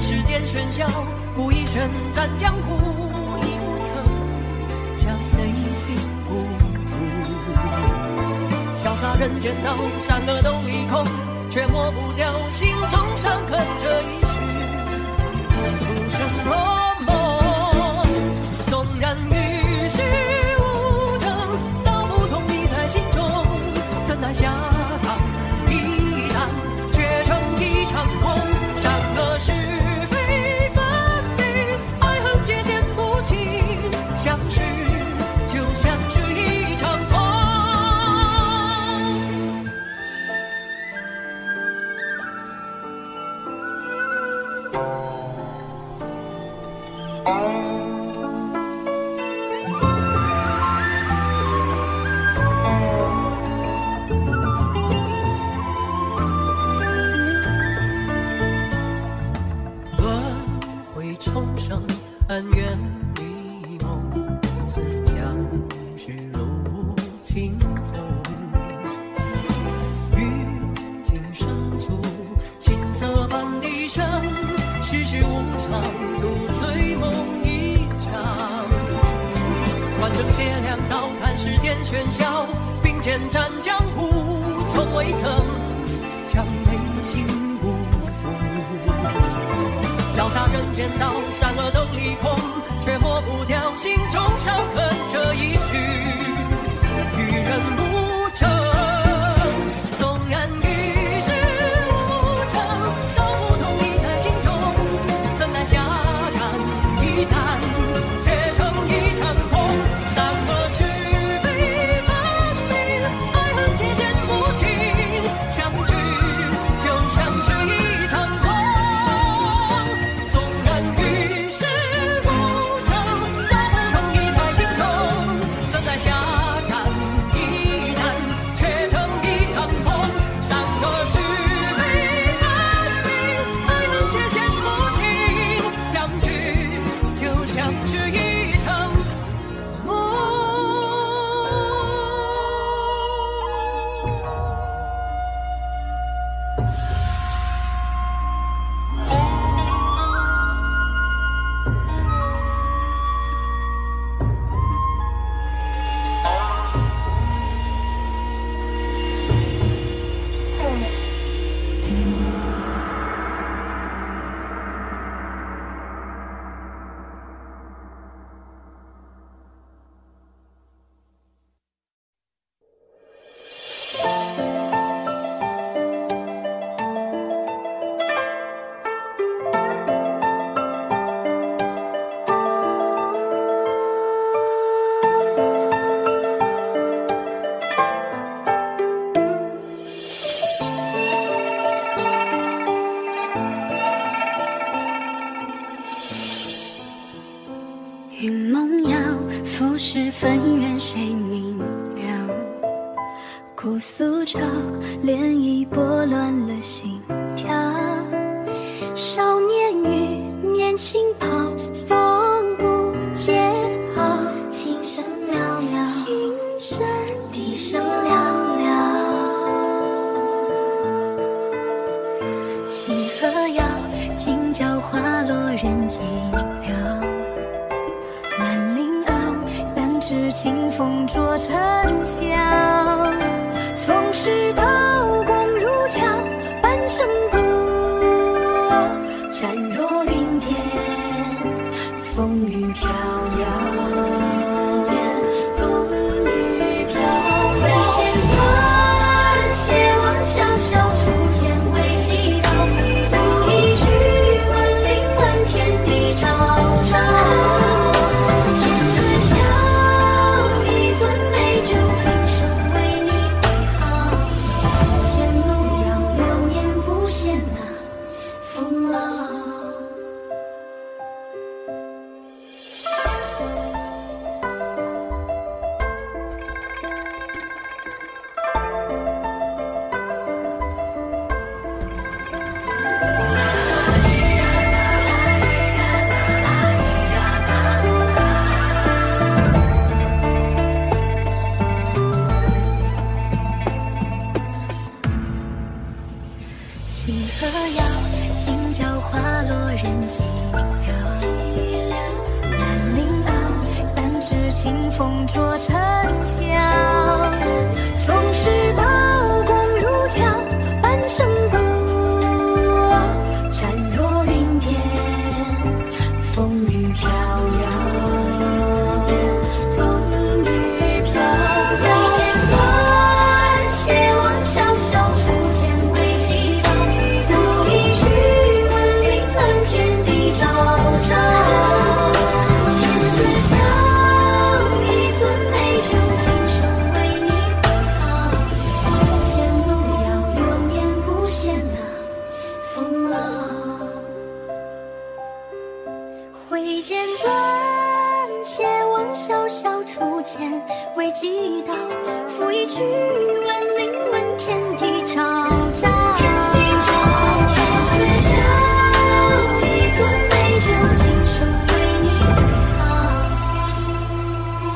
世间喧嚣，故一身战江湖，亦不曾将内心辜负。潇洒人间道，善恶都离空，却抹不掉心中伤痕这一世。浮生若梦，纵然与世无争，道不同意在心中，怎奈下堂一难，却成一场空。善恶是非分明，爱恨界限不清，相识就像是一场空。轮回重生，恩怨迷梦，似曾相识如清风。于今生处，青涩般低声，世事无常，如醉梦一场。换正邪两道，看世间喧嚣，并肩战江湖，从未曾将内心辜负。潇洒人间道，善恶都离空，却抹不掉心中伤痕这一世。与人无争，纵然与世无争，道不同意在心中，怎奈下看一难，却成一场空。善恶是非分明，爱恨界限不清，相聚就像是一场空。纵然与世无争，道不同意在心中，怎奈下看一难，却成一场空。善恶是非分明，爱恨界限不清，相聚就像是一场梦。 云梦遥，浮世纷缘谁明了？哭诉着，涟漪拨乱了心跳。少年与年轻跑，风不解好。琴声袅袅，琴声笛声寥寥。七和遥，今朝花落人寂寥。兰陵坳，三尺清风灼尘嚣。从石头光如桥，半生故，展若云天，风雨飘摇。风雨飘摇，挥剑断，斜望相笑，初见为己造。赋一曲，万灵问天地昭昭。天子笑，一樽美酒，今生为你挥毫。前路遥，流年不羡那风老。 风灼尘嚣。从世道光如桥，半生故，斩若云天，风雨飘摇。风雨飘摇，挥剑断，斜望萧萧，初见未及道。拂一曲，闻铃兰，天地昭昭。天子笑，一樽美酒，今生为你回好。前路遥，流年不显那风浪。挥剑断，且望萧萧，初见未及道。拂一曲，闻铃闻，天地昭昭。天子笑，一樽美酒，今生为你回好。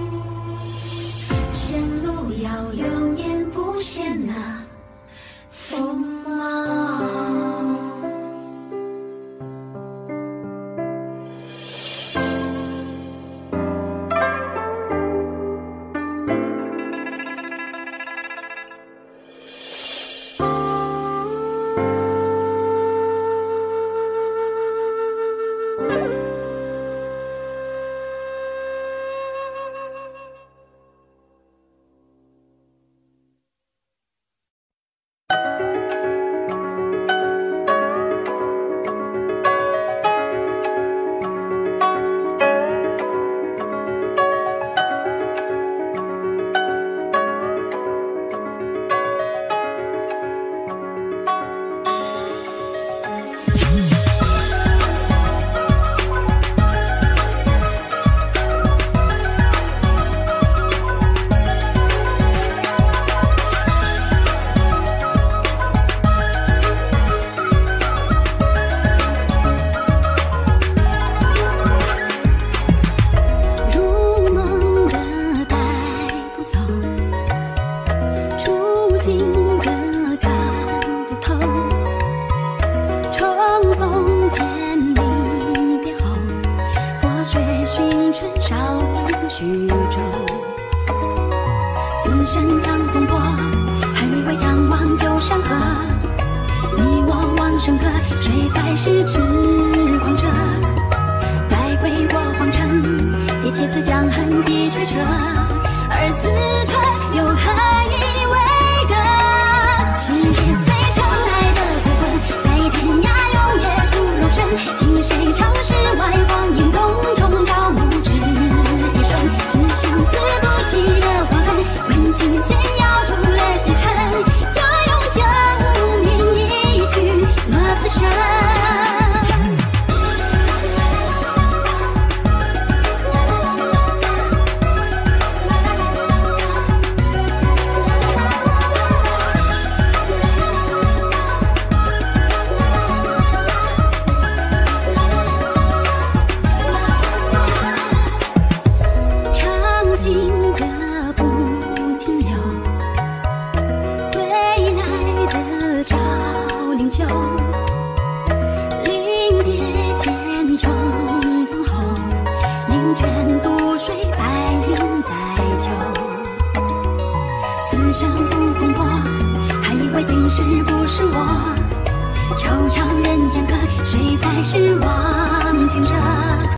前路遥，流年不显那锋芒。惆怅人间客，谁在失望情深？